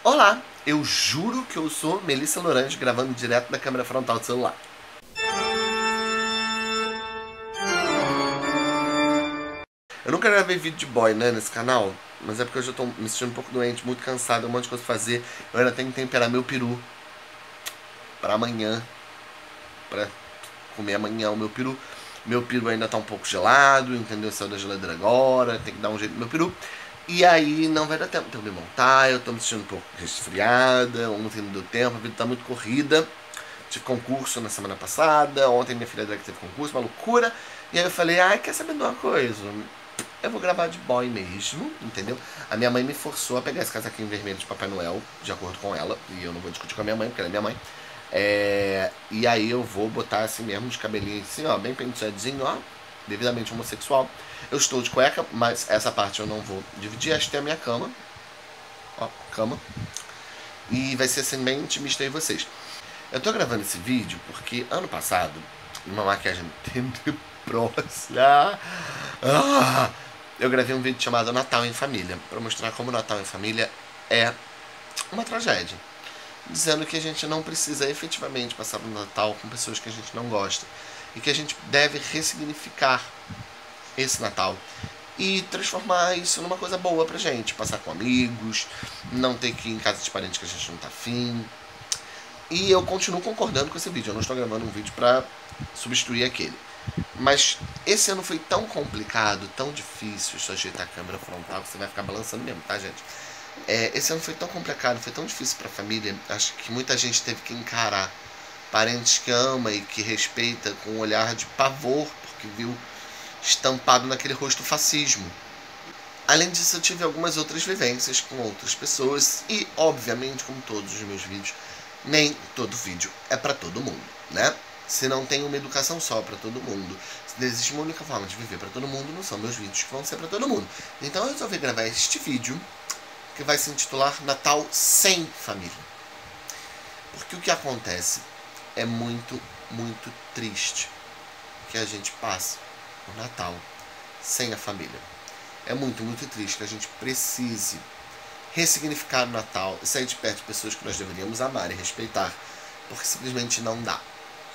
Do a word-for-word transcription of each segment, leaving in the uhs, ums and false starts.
Olá, eu juro que eu sou Melissa Lorange gravando direto da câmera frontal do celular. Eu nunca gravei vídeo de boy, né, nesse canal, mas é porque eu já tô me sentindo um pouco doente, muito cansado, um monte de coisa pra fazer. Eu ainda tenho que temperar meu peru pra amanhã, pra comer amanhã o meu peru. Meu peru ainda tá um pouco gelado, entendeu? Saiu da geladeira agora, tem que dar um jeito no meu peru. E aí não vai dar tempo de eu me montar, eu tô me sentindo um pouco resfriada, ontem não deu tempo, a vida tá muito corrida. Tive concurso na semana passada, ontem minha filha teve concurso, uma loucura. E aí eu falei, ai, quer saber de uma coisa? Eu vou gravar de boy mesmo, entendeu? A minha mãe me forçou a pegar esse casaquinho vermelho de Papai Noel, de acordo com ela, e eu não vou discutir com a minha mãe, porque ela é minha mãe. É, e aí eu vou botar assim mesmo, de cabelinho assim, ó, bem penteadinho, ó, devidamente homossexual. Eu estou de cueca, mas essa parte eu não vou dividir, esta é a minha cama. Ó, cama. E vai ser assim bem intimista aí vocês. Eu tô gravando esse vídeo porque ano passado, uma maquiagem tenebrosa, ah, eu gravei um vídeo chamado Natal em Família, pra mostrar como Natal em Família é uma tragédia. Dizendo que a gente não precisa efetivamente passar o Natal com pessoas que a gente não gosta. E que a gente deve ressignificar esse Natal e transformar isso numa coisa boa pra gente. Passar com amigos, não ter que ir em casa de parentes que a gente não tá afim. E eu continuo concordando com esse vídeo. Eu não estou gravando um vídeo pra substituir aquele. Mas esse ano foi tão complicado, tão difícil. Deixa eu ajeitar a câmera frontal, que você vai ficar balançando mesmo, tá, gente? É, esse ano foi tão complicado, foi tão difícil pra família. Acho que muita gente teve que encarar parentes que ama e que respeita com um olhar de pavor, porque viu estampado naquele rosto fascismo. Além disso, eu tive algumas outras vivências com outras pessoas e, obviamente, como todos os meus vídeos, nem todo vídeo é pra todo mundo, né? Se não tem uma educação só pra todo mundo, se existe uma única forma de viver pra todo mundo, não são meus vídeos que vão ser pra todo mundo. Então eu resolvi gravar este vídeo, que vai se intitular Natal Sem Família. Porque o que acontece é muito, muito triste que a gente passe o Natal sem a família. É muito, muito triste que a gente precise ressignificar o Natal e sair de perto de pessoas que nós deveríamos amar e respeitar, porque simplesmente não dá.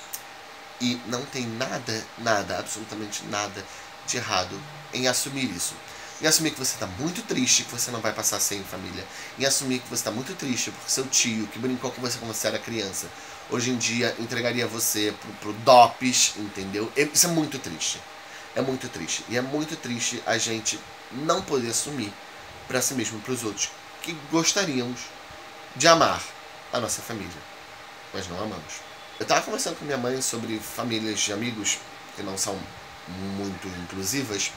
E não tem nada, nada, absolutamente nada de errado em assumir isso. Em assumir que você está muito triste, que você não vai passar sem família. Em assumir que você está muito triste porque seu tio, que brincou com você quando você era criança, hoje em dia entregaria você pro, pro DOPS, entendeu? Isso é muito triste. É muito triste. E é muito triste a gente não poder assumir para si mesmo e para os outros que gostaríamos de amar a nossa família, mas não amamos. Eu estava conversando com minha mãe sobre famílias de amigos que não são muito inclusivas.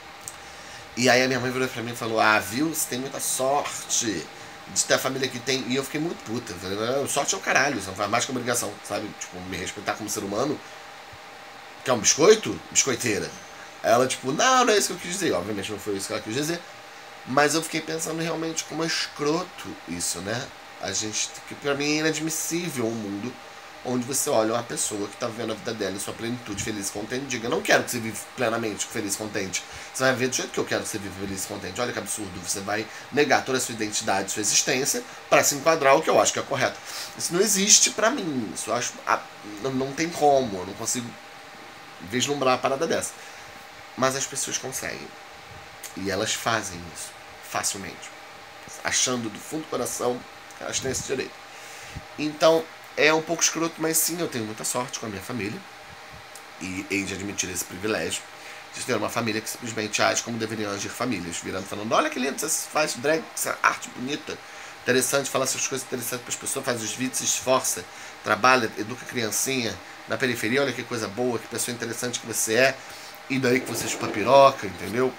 E aí a minha mãe virou pra mim e falou, ah, viu, você tem muita sorte de ter a família que tem. E eu fiquei muito puta. Falei, sorte é o caralho, isso não faz mais que obrigação, sabe? Tipo, me respeitar como ser humano. Quer um biscoito? Biscoiteira. Ela, tipo, não, não é isso que eu quis dizer. Obviamente não foi isso que ela quis dizer. Mas eu fiquei pensando realmente como é escroto isso, né? A gente, que pra mim é inadmissível um mundo onde você olha uma pessoa que está vivendo a vida dela em sua plenitude, feliz e contente, diga, eu não quero que você viva plenamente feliz e contente. Você vai ver do jeito que eu quero que você viva feliz e contente. Olha que absurdo. Você vai negar toda a sua identidade, sua existência, para se enquadrar o que eu acho que é correto. Isso não existe pra mim. Isso eu acho... Ah, não, não tem como. Eu não consigo vislumbrar uma parada dessa. Mas as pessoas conseguem. E elas fazem isso facilmente. Achando do fundo do coração que elas têm esse direito. Então, é um pouco escroto, mas sim, eu tenho muita sorte com a minha família. E hei de admitir esse privilégio de ter uma família que simplesmente age como deveriam agir famílias. Virando, falando, olha que lindo, você faz drag, essa arte bonita. Interessante, fala essas coisas interessantes para as pessoas, faz os vídeos, se esforça, trabalha, educa a criancinha na periferia. Olha que coisa boa, que pessoa interessante que você é. E daí que você chupa piroca, entendeu?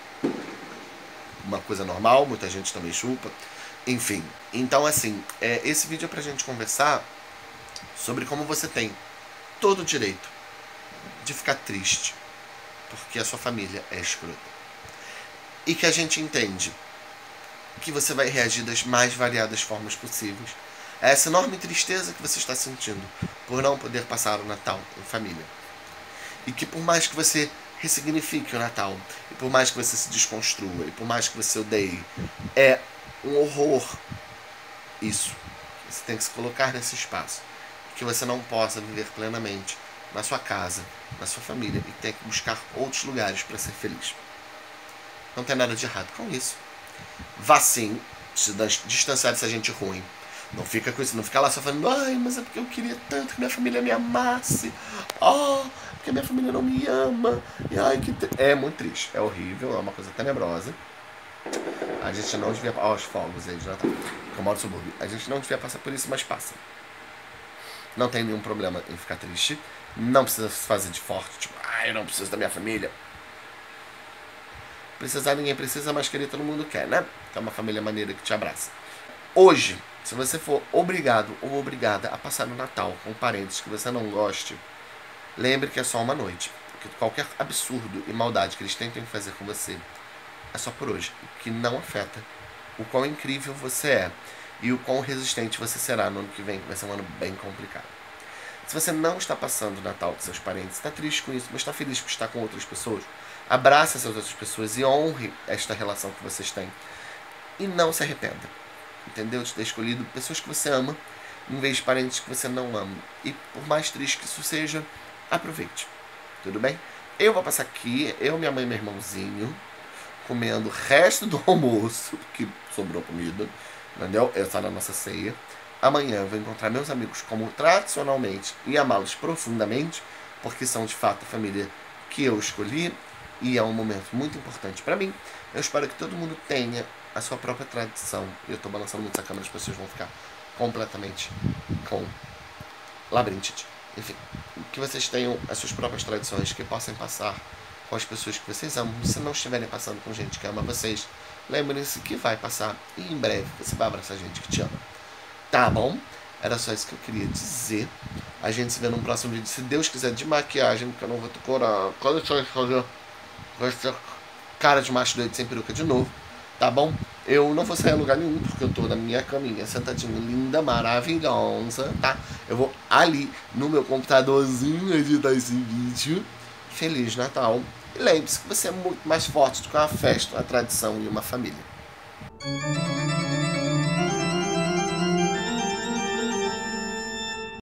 Uma coisa normal, muita gente também chupa. Enfim, então assim, é, esse vídeo é pra gente conversar sobre como você tem todo o direito de ficar triste porque a sua família é escrota. E que a gente entende que você vai reagir das mais variadas formas possíveis a essa enorme tristeza que você está sentindo por não poder passar o Natal em família. E que por mais que você ressignifique o Natal, e por mais que você se desconstrua, e por mais que você odeie, é um horror isso. Você tem que se colocar nesse espaço. Que você não possa viver plenamente na sua casa, na sua família, e tem que buscar outros lugares para ser feliz. Não tem nada de errado com isso. Vá sim se distanciar dessa gente ruim. Não fica com isso, não fica lá só falando, ai, mas é porque eu queria tanto que minha família me amasse. Oh, porque minha família não me ama. E ai, que é muito triste, é horrível, é uma coisa tenebrosa. A gente não devia. Ó, os fogos aí de Natal. Eu moro no subúrbio. A gente não devia passar por isso, mas passa. Não tem nenhum problema em ficar triste. Não precisa se fazer de forte, tipo, ai, eu não preciso da minha família. Precisar ninguém precisa, mas querer todo mundo quer, né? Que é uma família maneira que te abraça. Hoje, se você for obrigado ou obrigada a passar o Natal com parentes que você não goste, lembre que é só uma noite. Que qualquer absurdo e maldade que eles tentem fazer com você é só por hoje. Que não afeta o quão incrível você é e o quão resistente você será no ano que vem, que vai ser um ano bem complicado. Se você não está passando o Natal com seus parentes, está triste com isso, mas está feliz por estar com outras pessoas, abrace essas outras pessoas e honre esta relação que vocês têm. E não se arrependa. Entendeu? De ter escolhido pessoas que você ama em vez de parentes que você não ama. E por mais triste que isso seja, aproveite. Tudo bem? Eu vou passar aqui, eu, minha mãe e meu irmãozinho, comendo o resto do almoço, que sobrou comida, entendeu? Essa é a nossa ceia. Amanhã eu vou encontrar meus amigos como tradicionalmente e amá-los profundamente, porque são de fato a família que eu escolhi e é um momento muito importante para mim. Eu espero que todo mundo tenha a sua própria tradição. Eu estou balançando muito essa câmera, as pessoas vão ficar completamente com labirintite. Enfim, que vocês tenham as suas próprias tradições, que possam passar com as pessoas que vocês amam. Se não estiverem passando com gente que ama vocês, lembrem-se que vai passar e em breve você vai abraçar gente que te ama. Tá bom? Era só isso que eu queria dizer. A gente se vê num próximo vídeo, se Deus quiser, de maquiagem, porque eu não vou decorar. Quando eu fazer essa cara de macho doido sem peruca de novo, tá bom? Eu não vou sair a lugar nenhum, porque eu tô na minha caminha, sentadinha, linda, maravilhosa, tá? Eu vou ali, no meu computadorzinho, editar esse vídeo. Feliz Natal. E lembre-se que você é muito mais forte do que uma festa, uma tradição e uma família.